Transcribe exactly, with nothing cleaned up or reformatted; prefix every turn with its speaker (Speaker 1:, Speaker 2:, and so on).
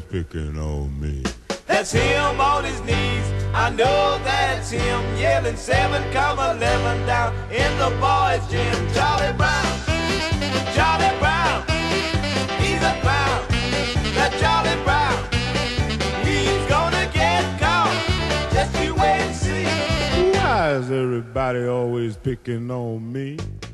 Speaker 1: picking on me.
Speaker 2: That's him on his knees. I know that's him yelling seven come eleven down in the boys' gym. Charlie Brown, Charlie Brown, he's a clown. That Charlie Brown, he's gonna get caught. Just you wait and see.
Speaker 1: Why is everybody always picking on me?